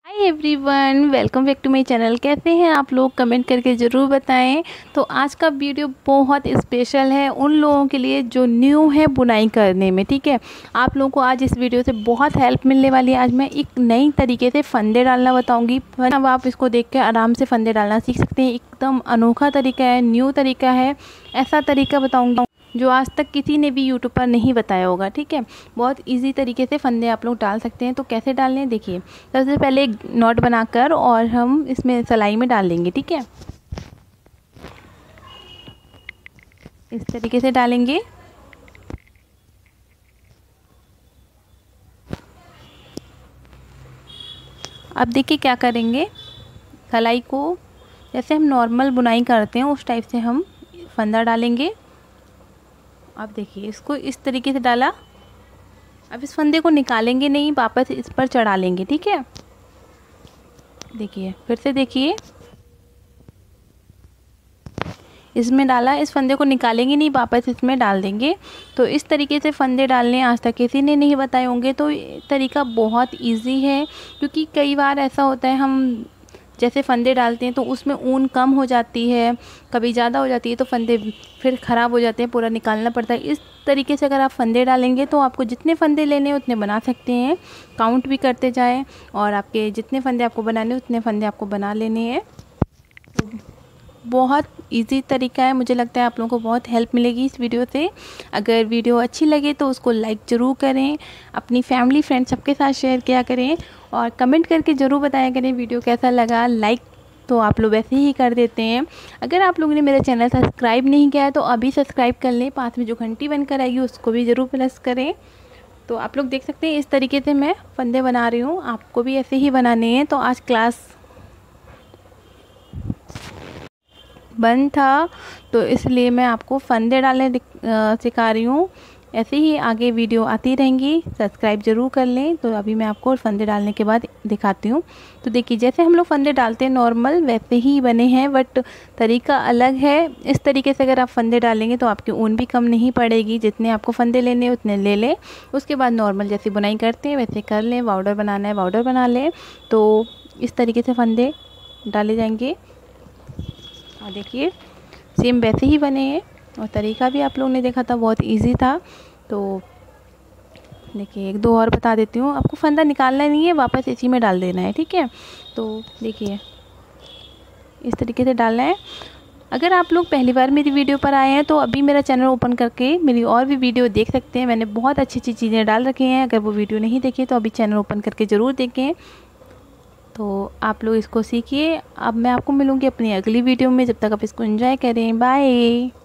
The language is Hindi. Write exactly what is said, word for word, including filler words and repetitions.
Hi everyone, welcome back to my channel. कैसे हैं आप लोग? कमेंट करके ज़रूर बताएं। तो आज का वीडियो बहुत स्पेशल है उन लोगों के लिए जो न्यू है बुनाई करने में। ठीक है, आप लोगों को आज इस वीडियो से बहुत हेल्प मिलने वाली है। आज मैं एक नई तरीके से फंदे डालना बताऊंगी। अब आप इसको देख के आराम से फंदे डालना सीख सकते हैं। एकदम अनोखा तरीका है, न्यू तरीका है। ऐसा तरीका बताऊँगा जो आज तक किसी ने भी यूट्यूब पर नहीं बताया होगा। ठीक है, बहुत इजी तरीके से फंदे आप लोग डाल सकते हैं। तो कैसे डालने हैं देखिए। सबसे पहले एक नॉट बनाकर और हम इसमें सिलाई में डाल लेंगे। ठीक है, इस तरीके से डालेंगे। अब देखिए क्या करेंगे, सिलाई को जैसे हम नॉर्मल बुनाई करते हैं उस टाइप से हम फंदा डालेंगे। अब देखिए इसको इस तरीके से डाला। अब इस फंदे को निकालेंगे नहीं, वापस इस पर चढ़ा लेंगे। ठीक है, देखिए फिर से देखिए, इसमें डाला, इस फंदे को निकालेंगे नहीं, वापस इसमें डाल देंगे। तो इस तरीके से फंदे डालने आज तक किसी ने नहीं बताए होंगे। तो ये तरीका बहुत इजी है, क्योंकि कई बार ऐसा होता है हम जैसे फंदे डालते हैं तो उसमें ऊन कम हो जाती है, कभी ज़्यादा हो जाती है, तो फंदे फिर ख़राब हो जाते हैं, पूरा निकालना पड़ता है। इस तरीके से अगर आप फंदे डालेंगे तो आपको जितने फंदे लेने हैं उतने बना सकते हैं। काउंट भी करते जाएं और आपके जितने फंदे आपको बनाने उतने फंदे आपको बना लेने हैं। तो बहुत इजी तरीका है, मुझे लगता है आप लोगों को बहुत हेल्प मिलेगी इस वीडियो से। अगर वीडियो अच्छी लगे तो उसको लाइक ज़रूर करें, अपनी फैमिली फ्रेंड सबके साथ शेयर किया करें और कमेंट करके ज़रूर बताया करें वीडियो कैसा लगा। लाइक तो आप लोग वैसे ही कर देते हैं। अगर आप लोगों ने मेरा चैनल सब्सक्राइब नहीं किया है तो अभी सब्सक्राइब कर लें, पास में जो घंटी बनकर आएगी उसको भी ज़रूर प्रेस करें। तो आप लोग देख सकते हैं इस तरीके से मैं फंदे बना रही हूँ, आपको भी ऐसे ही बनाने हैं। तो आज क्लास बंद था तो इसलिए मैं आपको फंदे डालने सिखा रही हूँ। ऐसे ही आगे वीडियो आती रहेंगी, सब्सक्राइब ज़रूर कर लें। तो अभी मैं आपको फंदे डालने के बाद दिखाती हूँ। तो देखिए जैसे हम लोग फंदे डालते हैं नॉर्मल वैसे ही बने हैं, बट तरीका अलग है। इस तरीके से अगर आप फंदे डालेंगे तो आपकी ऊन भी कम नहीं पड़ेगी। जितने आपको फंदे लेने उतने ले लें, उसके बाद नॉर्मल जैसे बुनाई करते हैं वैसे कर लें। बॉर्डर बनाना है बॉर्डर बना लें। तो इस तरीके से फंदे डाले जाएंगे और देखिए सेम वैसे ही बने हैं और तरीका भी आप लोगों ने देखा था, बहुत इजी था। तो देखिए एक दो और बता देती हूँ। आपको फंदा निकालना नहीं है, वापस इसी में डाल देना है। ठीक है, तो देखिए इस तरीके से डालना है। अगर आप लोग पहली बार मेरी वीडियो पर आए हैं तो अभी मेरा चैनल ओपन करके मेरी और भी वीडियो देख सकते हैं। मैंने बहुत अच्छी अच्छी चीज़ें डाल रखी हैं। अगर वो वीडियो नहीं देखी तो अभी चैनल ओपन करके ज़रूर देखें। तो आप लोग इसको सीखिए। अब मैं आपको मिलूँगी अपनी अगली वीडियो में, जब तक आप इसको एंजॉय करें। बाय।